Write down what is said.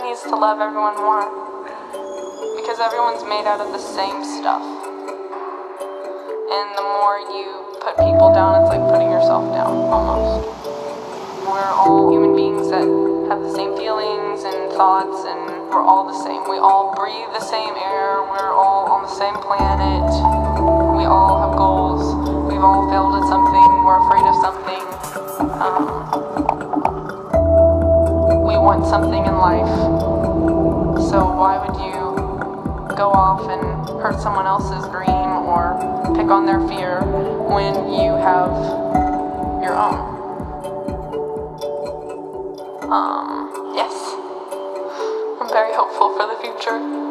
needs to love everyone more. Because everyone's made out of the same stuff. And the more you put people down, it's like putting yourself down, almost. We're all human beings that have the same feelings and thoughts, and we're all the same. We all breathe the same air, we're all on the same planet, we all have goals, we've all failed at something, we're afraid of something. We want something in life, so why would you go off and hurt someone else's dream or pick on their fear when you have your own? Yes, I'm very hopeful for the future.